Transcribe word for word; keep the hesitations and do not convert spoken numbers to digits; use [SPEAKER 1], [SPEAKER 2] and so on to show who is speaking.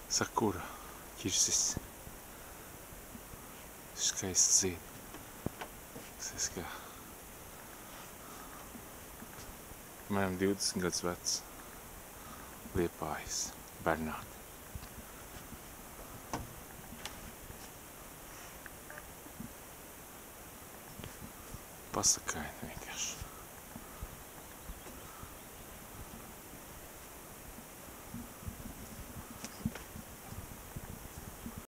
[SPEAKER 1] Sakura ķirsis. Skaists zied. Tas kā apmēram divdesmit gadus vecs Liepājas Bernāte. Pasakaini vienkārši.